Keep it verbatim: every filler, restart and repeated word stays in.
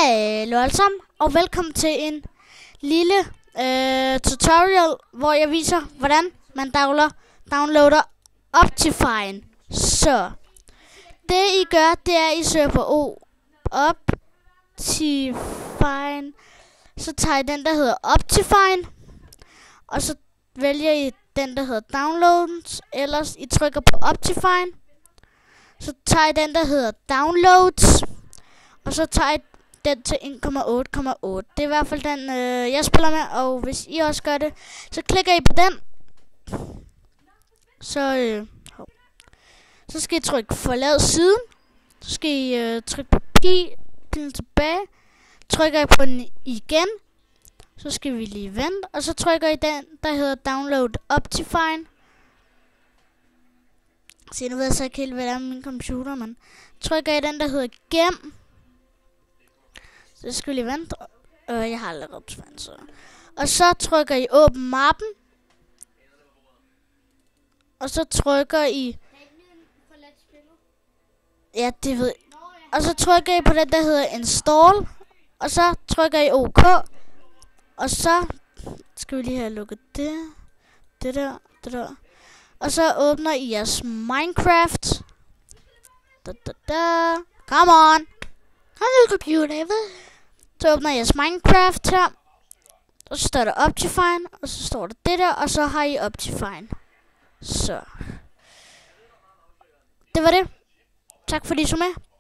Hallo alle sammen, og velkommen til en lille øh, tutorial, hvor jeg viser, hvordan man downloader, downloader Optifine. Så det I gør, det er, at I søger på Optifine. Så tager I den, der hedder Optifine, og så vælger I den, der hedder Downloads. Ellers I trykker på Optifine. Så tager I den, der hedder Downloads, og så tager I den til en komma otte komma otte. Det er i hvert fald den, øh, jeg spiller med, og hvis I også gør det, så klikker I på den. Så, øh, så skal I trykke forlad siden. Så skal I øh, trykke på pilen tilbage. Trykker I på den igen. Så skal vi lige vente, og så trykker I den, der hedder Download Optifine. Se, nu ved jeg så ikke helt, hvad det er med min computer, men trykker I den, der hedder Gem. Så skal vi lige vente. Øh, jeg har allerede Optifine, så. Og så trykker I Åbn mappen. Og så trykker I... Ja, det ved jeg. Og så trykker I på den, der hedder Install. Og så trykker I OK. Og så skal vi lige have lukket det. Det der, det der. Og så åbner I jeres Minecraft. Da, da, da. Come on. Kom nu, computer, jeg ved. Så åbner I jeres Minecraft her. Og så står der Optifine. Og så står der det der. Og så har I Optifine. Så. Det var det. Tak fordi I så med.